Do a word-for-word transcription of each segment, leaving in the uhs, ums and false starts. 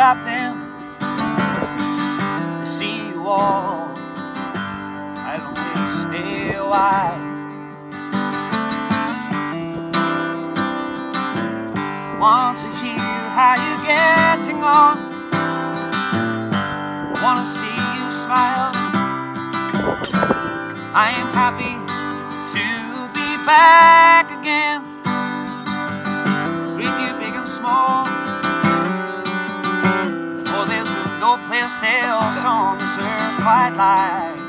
stopped in to see you all. I'd only stay a while. Want to hear how you're getting on. Want to see you smile. I am happy to be back again. Greet you big and small, for there's no place else on this earth quite like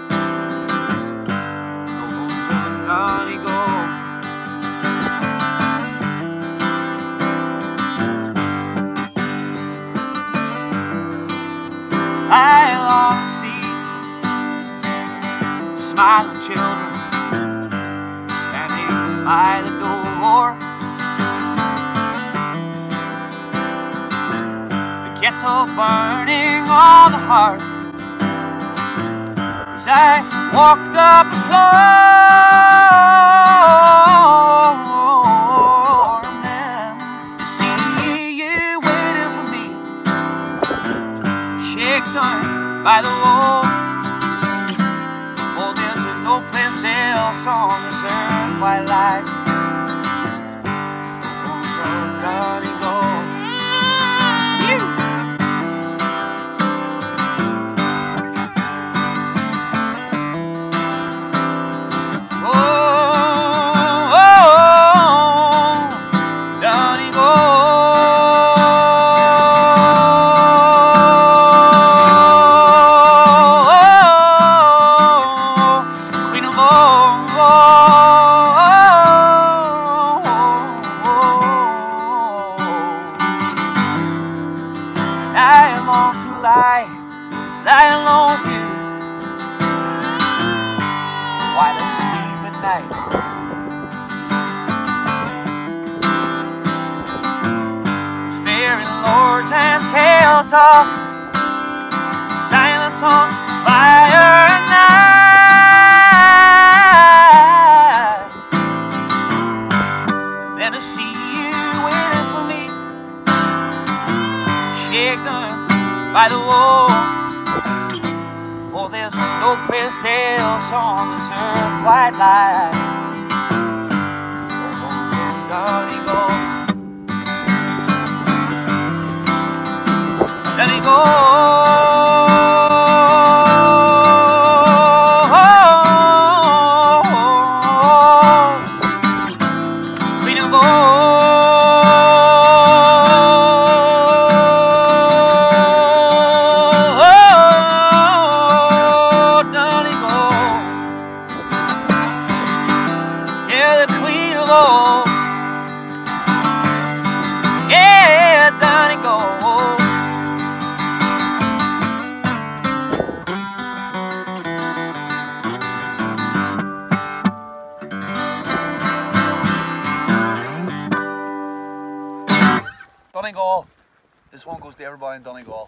the homes of Donegal. I long to see smiling children standing by the door. The kettle burning on the hearth as I walked up the floor. And then to see you waiting for me, shaken by the wall. For there's no place else on this earth quite like the homes of Donegal. I long to lie, lie alone with you, while asleep at night. Fairy lords and tales of silence on fire at night. And then to see you waiting for me, shaken by the wall. For there's no place else on this earth quite like the homes of Donegal. Donegal. Yeah, the queen of all. Yeah, Donegal. Donegal. This one goes to everybody in Donegal.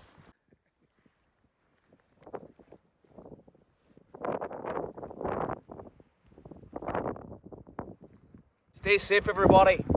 Stay safe, everybody.